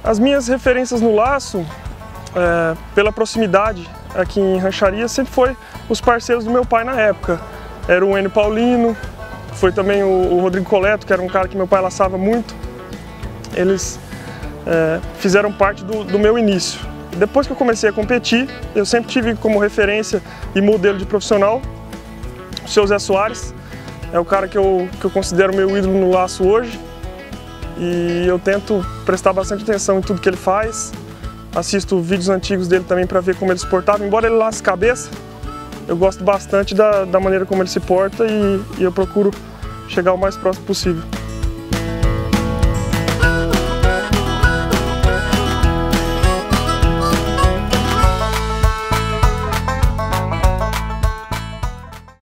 As minhas referências no laço, pela proximidade aqui em Rancharia, sempre foi os parceiros do meu pai na época. Era o Enio Paulino, foi também o Rodrigo Coleto, que era um cara que meu pai laçava muito. Eles fizeram parte do meu início. Depois que eu comecei a competir, eu sempre tive como referência e modelo de profissional o seu Zé Soares. É o cara que eu considero meu ídolo no laço hoje. E eu tento prestar bastante atenção em tudo que ele faz. Assisto vídeos antigos dele também para ver como ele se portava. Embora ele lace cabeça, eu gosto bastante da maneira como ele se porta e eu procuro chegar o mais próximo possível.